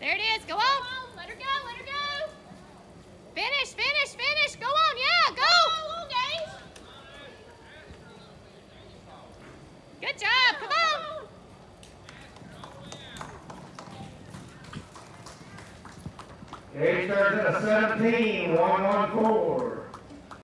There it is. Go on. Let her go. Let her go. Finish, finish, finish. Go on. Yeah, go. Good job. Come on. Gage starts at a 17, 1-1-4.